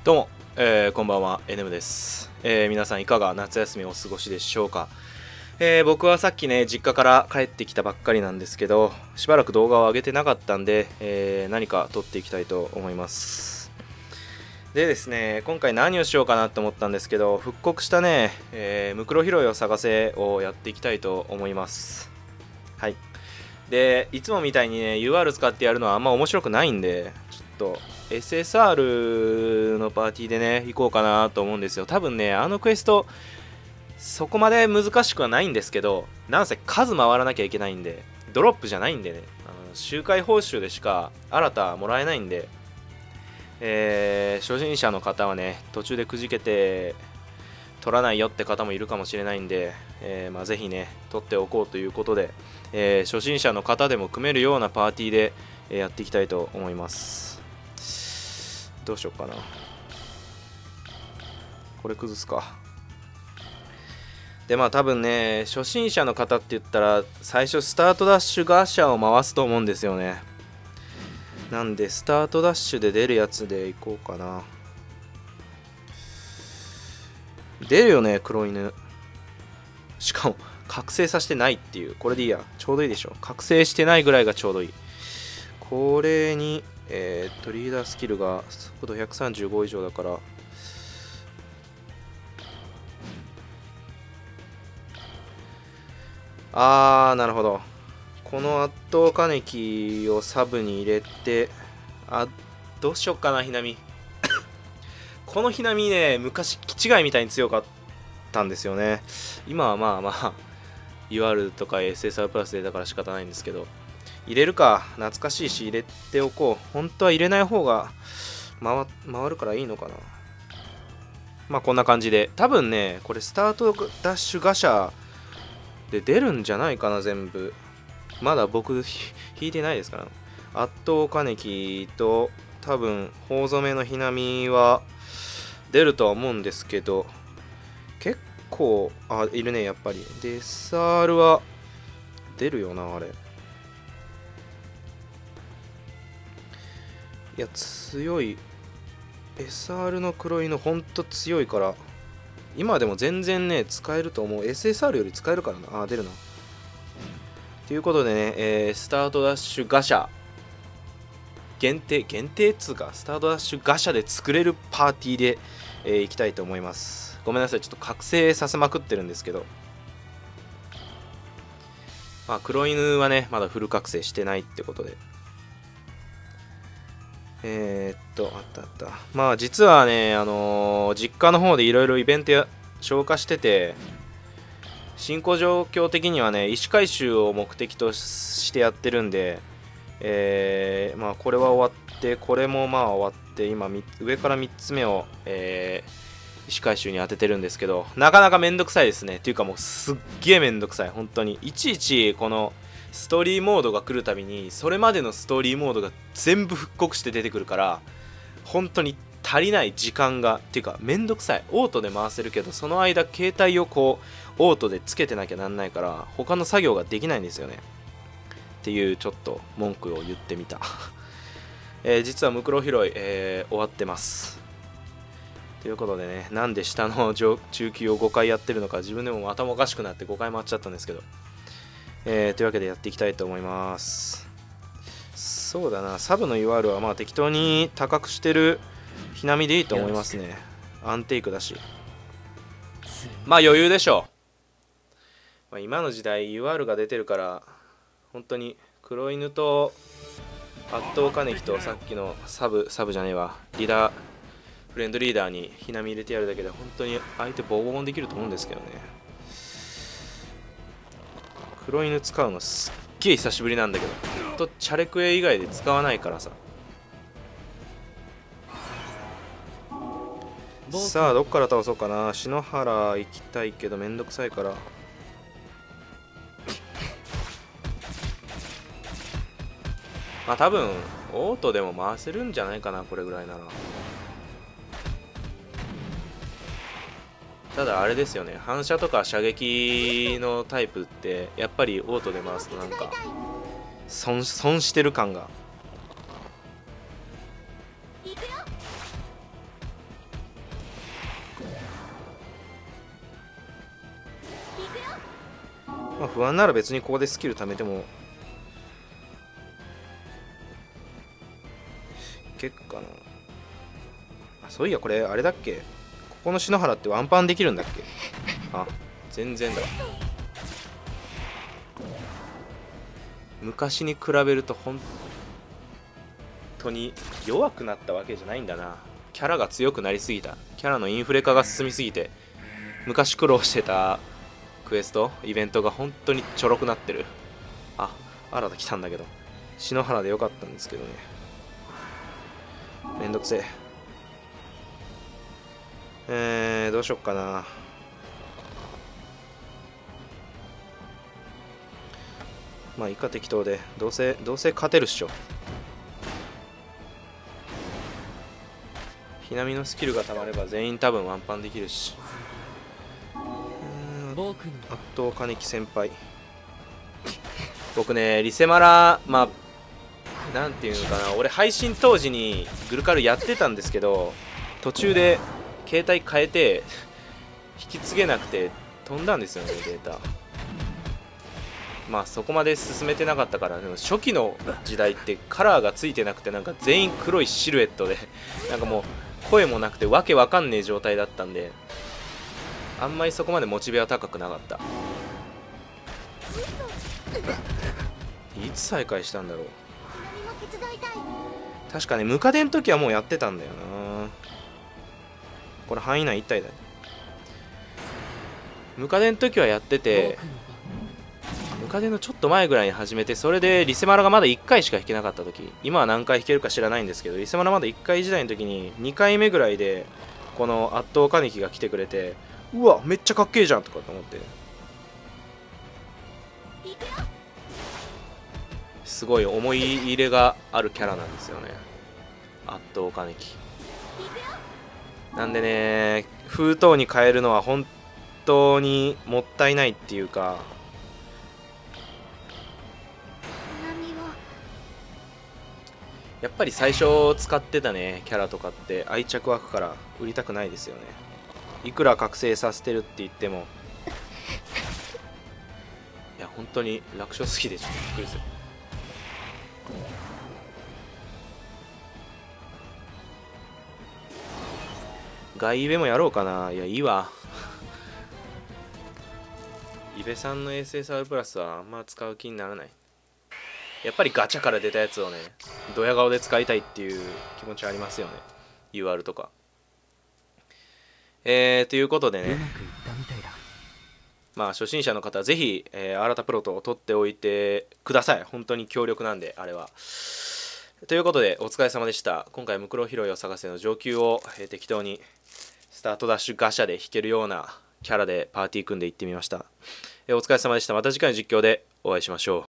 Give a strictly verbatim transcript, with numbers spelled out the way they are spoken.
どうも、えーこんばんは、エヌエム です、えー皆さんいかが夏休みをお過ごしでしょうか。えー僕はさっきね、実家から帰ってきたばっかりなんですけど、しばらく動画を上げてなかったんで、えー何か撮っていきたいと思います。でですね、今回何をしようかなと思ったんですけど、復刻したね、えームクロ拾いを探せをやっていきたいと思います。はい。で、いつもみたいにね、ユーアール 使ってやるのはあんま面白くないんで、ちょっと エスエスアール のパーティーでね、行こうかなと思うんですよ。多分ね、あのクエスト、そこまで難しくはないんですけど、なんせ数回らなきゃいけないんで、ドロップじゃないんでね、あの周回報酬でしか新たもらえないんで、えー初心者の方はね、途中でくじけて取らないよって方もいるかもしれないんで、えーまあ、ぜひね、取っておこうということで、えー初心者の方でも組めるようなパーティーで、えーやっていきたいと思います。どうしようかな。これ崩すか。でまあ多分ね、初心者の方って言ったら最初スタートダッシュガーシャを回すと思うんですよね。なんでスタートダッシュで出るやつでいこうかな。出るよね、黒犬。しかも覚醒させてないっていう。これでいいや、ちょうどいいでしょ。覚醒してないぐらいがちょうどいい。これにえー、っとリーダースキルが速度ひゃくさんじゅうご以上だから、あーなるほど。この圧倒金木をサブに入れて、あ、どうしよっかな、ひなみ。このひなみね、昔、気違いみたいに強かったんですよね。今はまあまあ、ユーアール とか エスエスアール プラスでだから仕方ないんですけど、入れるか、懐かしいし、入れておこう。本当は入れない方が回、回るからいいのかな。まあこんな感じで、多分ね、これスタートダッシュガシャで出るんじゃないかな、全部。まだ僕引いてないですから。圧倒金木と多分頬染めのひなみは出るとは思うんですけど、結構あいるね、やっぱり。で エスアール は出るよな、あれ。いや強い。 エスアール の黒いのほんと強いから、今でも全然ね使えると思う。 エスエスアール より使えるからな。あ出るな。ということでね、えースタートダッシュガシャ限定、限定っつうか、スタートダッシュガシャで作れるパーティーで、えー、いきたいと思います。ごめんなさい、ちょっと覚醒させまくってるんですけど、まあ、黒犬はね、まだフル覚醒してないってことで。えー、っと、あったあった。まあ、実はね、あのー実家の方でいろいろイベントや消化してて、進行状況的にはね、石回収を目的としてやってるんで、えー、まあこれは終わってこれもまあ終わって今上からみっつめを、えー、石回収に当ててるんですけど、なかなかめんどくさいですね。っていうかもうすっげえめんどくさい、本当に。いちいちこのストーリーモードが来るたびにそれまでのストーリーモードが全部復刻して出てくるから、本当に足りない時間が。っていうかめんどくさい。オートで回せるけどその間携帯をこうオートでつけてなきゃなんないから他の作業ができないんですよね。っていうちょっと文句を言ってみた、えー、実はムクロ拾い、えー終わってます。ということでね、なんで下の中級をごかいやってるのか自分でも頭おかしくなってごかい回っちゃったんですけど、えーというわけでやっていきたいと思います。そうだな、サブの ユーアール はまあ適当に高くしてるひなみでいいと思いますね。アンテイクだしまあ余裕でしょう。まあ、今の時代 ユーアール が出てるから本当に黒犬と圧倒金木とさっきのサブサブじゃねえわリーダーフレンドリーダーにひなみ入れてやるだけで本当に相手ボコボコにできると思うんですけどね。黒犬使うのすっげえ久しぶりなんだけど、ほんとチャレクエ以外で使わないからさ。さあどっから倒そうかな。篠原行きたいけどめんどくさいから、まあ多分オートでも回せるんじゃないかな、これぐらいなら。ただあれですよね、反射とか射撃のタイプってやっぱりオートで回すとなんか損損してる感が。 まあ、不安なら別にここでスキル貯めてもいけっかな。あ、そういやこれあれだっけ、ここの篠原ってワンパンできるんだっけ。あ、全然だわ。昔に比べると本当に弱くなったわけじゃないんだな。キャラが強くなりすぎた。キャラのインフレ化が進みすぎて、昔苦労してたクエストイベントが本当にちょろくなってる。あ、新た来たんだけど篠原でよかったんですけどね。めんどくせえ。えー、どうしよっかな。まあいいか、適当で。どうせどうせ勝てるっしょ。ひなみのスキルがたまれば全員多分ワンパンできるし。うーん、圧倒金木先輩。僕ねリセマラ、まあなんていうのかな、俺配信当時にグルカルやってたんですけど、途中で携帯変えて引き継げなくて飛んだんですよね、データ。まあそこまで進めてなかったから。でも初期の時代ってカラーがついてなくて、なんか全員黒いシルエットでなんかもう声もなくてわけわかんねえ状態だったんで、あんまりそこまでモチベは高くなかった。いつ再開したんだろう。確かねムカデの時はもうやってたんだよな。これ範囲内一体だよ。ムカデの時はやってて、ムカデのちょっと前ぐらいに始めて、それでリセマラがまだいっかいしか引けなかった時、今は何回引けるか知らないんですけど、リセマラまだいっかい時代の時ににかいめぐらいでこの圧倒金木が来てくれて、うわめっちゃかっけえじゃんとかと思って、すごい思い入れがあるキャラなんですよね、圧倒金木。なんでね封筒に変えるのは本当にもったいないっていうか、やっぱり最初使ってたねキャラとかって愛着湧くから売りたくないですよね。いくら覚醒させてるって言っても、いや本当に楽勝すぎてちょっとびっくりする。外イベもやろうかな。いやいいわイベさんの エスエスアール プラスはあんま使う気にならない。やっぱりガチャから出たやつをねドヤ顔で使いたいっていう気持ちありますよね、 ユーアール とか。えー、ということでね、まあ初心者の方はぜひ、えー、新たプロと取っておいてください。本当に強力なんであれは。ということでお疲れ様でした。今回ムクロ拾いを探せの上級を、えー、適当にスタートダッシュガシャで引けるようなキャラでパーティー組んでいってみました。えー、お疲れ様でした。また次回の実況でお会いしましょう。